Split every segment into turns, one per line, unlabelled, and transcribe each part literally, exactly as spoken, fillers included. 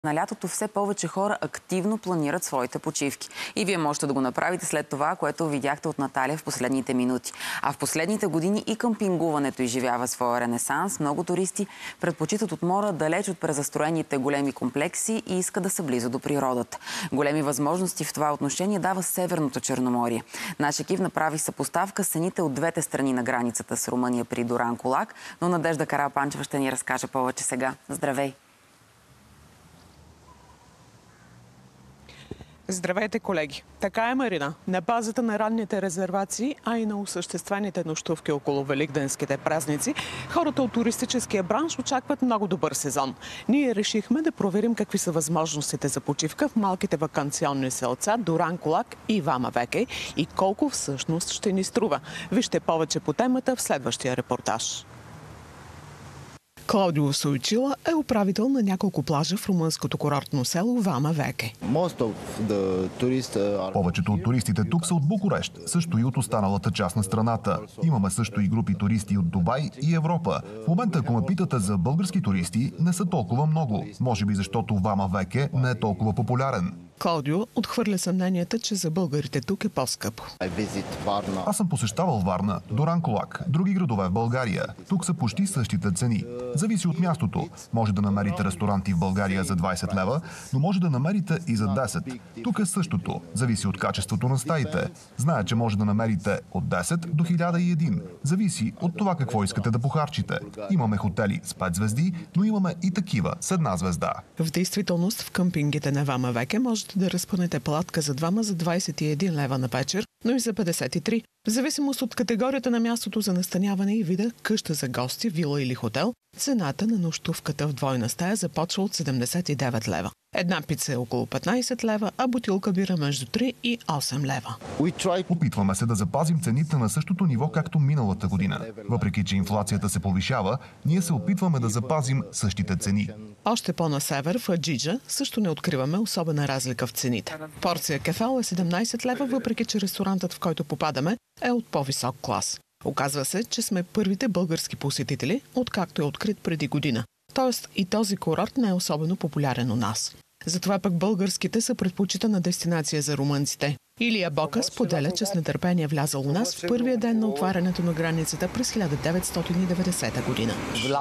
На лятото все повече хора активно планират своите почивки. И вие можете да го направите след това, което видяхте от Наталия в последните минути. А в последните години и къмпингуването изживява своя ренесанс. Много туристи предпочитат от мора далеч от презастроените големи комплекси и искат да са близо до природата. Големи възможности в това отношение дава Северното Черноморие. Наш екип направи съпоставка с цените от двете страни на границата с Румъния при Дуранкулак, но Надежда Карапанчева ще ни разкаже повече сега. Здравей!
Здравейте, колеги! Така е, Марина. На базата на ранните резервации, а и на осъществените нощувки около великденските празници, хората от туристическия бранш очакват много добър сезон. Ние решихме да проверим какви са възможностите за почивка в малките ваканционни селца Дуранкулак и Вама Векей и колко всъщност ще ни струва. Вижте повече по темата в следващия репортаж. Клаудио Сойчила е управител на няколко плажа в румънското курортно село Вама Векей.
Повечето от туристите тук са от Букурещ, също и от останалата част на страната. Имаме също и групи туристи от Дубай и Европа. В момента, ако ме питате за български туристи, не са толкова много. Може би защото Вама Векей не е толкова популярен.
Клаудио отхвърля съмненията, че за българите тук е по-скъпо.
Аз съм посещавал Варна, Дуранкулак, други градове в България. Тук са почти същите цени. Зависи от мястото. Може да намерите ресторанти в България за двайсет лева, но може да намерите и за десет. Тук е същото. Зависи от качеството на стаите. Зная, че може да намерите от десет до хиляда и един. Зависи от това какво искате да похарчите. Имаме хотели с пет звезди, но имаме и такива с една звезда.
В действителност в къмпингите на Вама Векей можете да разпънете палатка за двама за двайсет и един лева на вечер, но и за петдесет и три. В зависимост от категорията на мястото за настаняване и вида къща за гости, вила или хотел, цената на нощувката в двойна стая започва от седемдесет и девет лева. Една пица е около петнайсет лева, а бутилка бира между три и осем лева.
Опитваме се да запазим цените на същото ниво, както миналата година. Въпреки че инфлацията се повишава, ние се опитваме да запазим същите цени.
Още по-на север, в Аджиджа, също не откриваме особена разлика в цените. Порция кефал е седемнайсет лева, въпреки че ресторантът, в който попадаме, е от по-висок клас. Оказва се, че сме първите български посетители, откакто е открит преди година. Тоест и този курорт не е особено популярен у нас. Затова пък българските са предпочитана дестинация за румънците. Илия Бока споделя, че с нетърпение влязал у нас в първия ден на отварянето на границата през хиляда деветстотин и деветдесета година.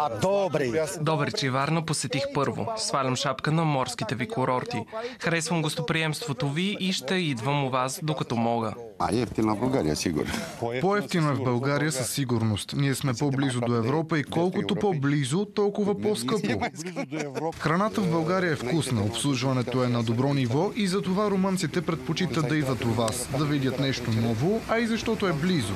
Добре, Варна посетих първо. Свалям шапка на морските ви курорти. Харесвам гостоприемството ви и ще идвам у вас докато мога.
По-евтино в България, сигурно.
По-евтино е в България със сигурност. Ние сме по-близо до Европа и колкото по-близо, толкова по-скъпо. Храната в България е вкусна, обслужването е на добро ниво и затова румънците предпочитат да идват у вас, да видят нещо ново, а и защото е близо.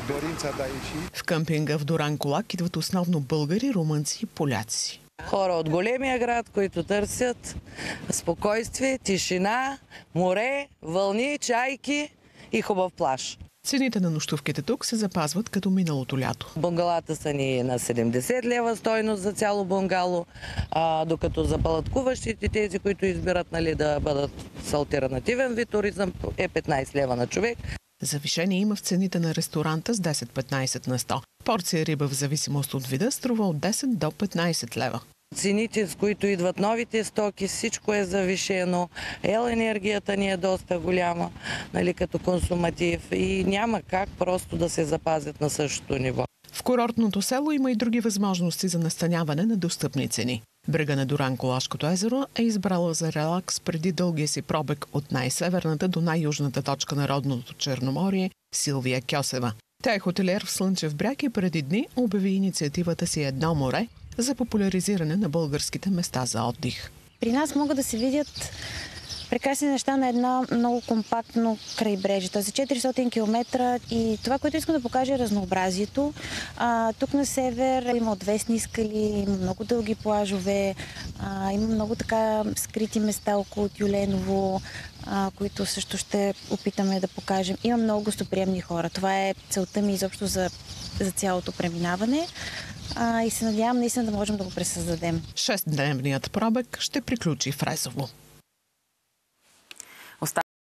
В къмпинга в Дуранкулак идват основно българи, румънци и поляци.
Хора от големия град, които търсят спокойствие, тишина, море, вълни, чайки и хубав плаж.
Цените на нощувките тук се запазват като миналото лято.
Bunгалата са ни на седемдесет лева стойност за цяло бунгало, а, докато за палаткуващите, тези, които избират, нали, да бъдат с алтернативен вид туризъм, е петнайсет лева на човек.
Завишение има в цените на ресторанта с десет-петнайсет на сто. Порция риба в зависимост от вида струва от десет до петнайсет лева.
Цените, с които идват новите стоки, всичко е завишено. Ел енергията ни е доста голяма, нали, като консуматив и няма как просто да се запазят на същото ниво.
В курортното село има и други възможности за настаняване на достъпни цени. Брега на Дуранкулашкото езеро е избрала за релакс преди дългия си пробег от най-северната до най-южната точка на родното Черноморие Силвия Кьосева. Тя е хотелиер в Слънчев бряг и преди дни обяви инициативата си Едно море за популяризиране на българските места за отдих.
При нас могат да се видят прекрасни неща на едно много компактно крайбрежие. За четиристотин километра и това, което искам да покажа е разнообразието. А, тук на север има отвесни скали, има много дълги плажове, а, има много така скрити места около Тюленово, а, които също ще опитаме да покажем. Има много гостоприемни хора. Това е целта ми изобщо за, за цялото преминаване. А, и се надявам наистина да можем да го пресъздадем.
Шестдневният пробег ще приключи в Резово.